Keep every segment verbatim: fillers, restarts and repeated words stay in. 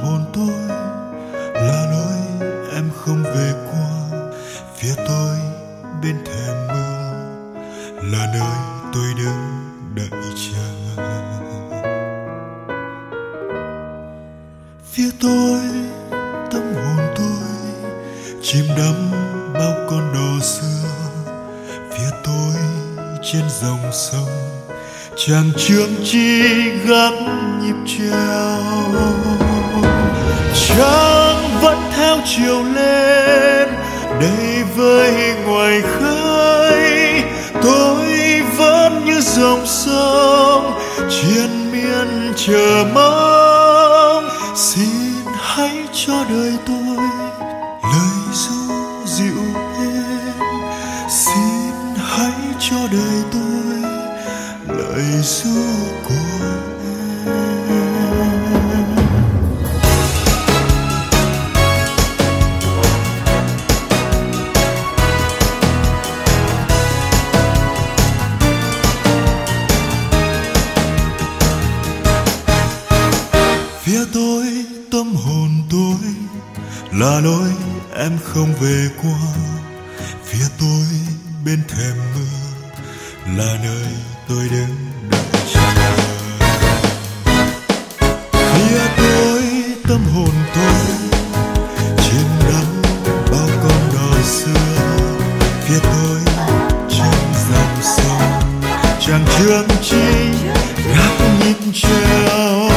hồn tôi là lối em không về qua. Phía tôi bên thềm mưa là nơi tôi đứng đợi chờ. Phía tôi tâm hồn tôi chìm đắm bao con đò xưa. Phía tôi trên dòng sông chàng trương chi gác nhịp treo. Trăng vẫn theo chiều lên đầy vơi ngoài khơi. Tôi vẫn như dòng sông triền miên chờ mong. Xin hãy cho đời tôi lời ru dịu êm. Xin hãy cho đời tôi lời ru của em. Phía tôi tâm hồn tôi là lối em không về qua. Phía tôi bên thềm mưa là nơi tôi đứng đợi chờ. Phía tôi tâm hồn tôi chìm đắm bao con đò xưa. Phía tôi trên dòng sông chàng trương chi gác nhịp treo.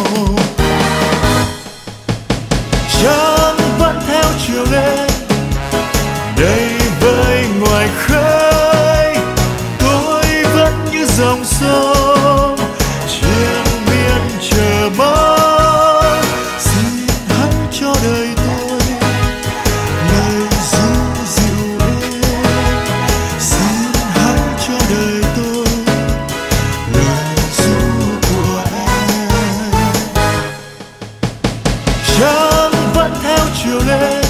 Trăng vẫn theo chiều lên đầy vơi ngoài khơi. Tôi vẫn như dòng sông triền miên chờ mong. Xin hãy cho đời tôi lời ru dịu êm. Xin hãy cho đời tôi lời ru của em. Trăng vẫn theo chiều lên